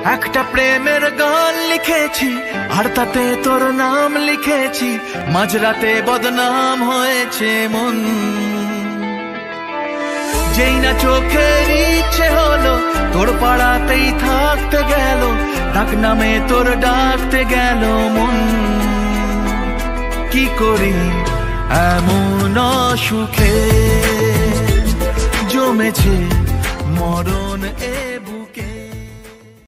একটা প্রেমের গান লিখেছি আর তাতে তোর নাম লিখেছি, মাঝরাতে বদনাম হয়েছে মন। যেই না চোখের ইচ্ছে হলো তোর পাড়াতেই থাকতে গেল, ডাক নামে তোর ডাকতে গেল মন। কি করি এমন সুখে জমেছে মরণ এ বুকে।